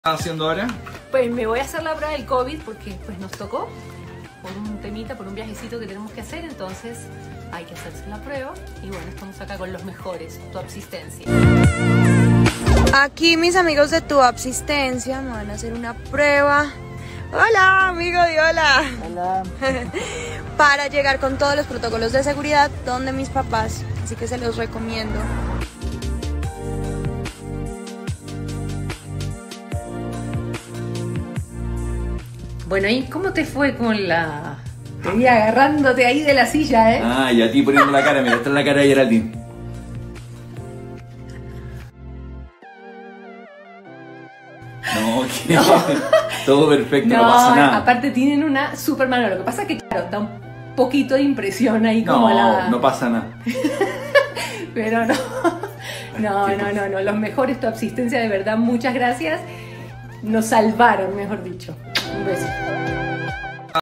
¿Estás haciendo ahora? Pues me voy a hacer la prueba del COVID porque pues nos tocó por un temita, por un viajecito que tenemos que hacer, entonces hay que hacerse la prueba y bueno, estamos acá con los mejores, Tu Asistencia. Aquí mis amigos de Tu Asistencia me van a hacer una prueba. Hola, amigo de hola. Hola. Para llegar con todos los protocolos de seguridad donde mis papás, así que se los recomiendo. Bueno, ¿y cómo te fue con la...? Te vi agarrándote ahí de la silla, ¿eh? Ah, y a ti poniendo la cara, mira, esta es la cara de Geraldine. No, que No. todo perfecto, no pasa nada. Aparte tienen una super mano, lo que pasa es que claro, da un poquito de impresión ahí como la... No pasa nada. Pero no, los mejores Tu Asistencia, de verdad, muchas gracias. Nos salvaron, mejor dicho. Un beso.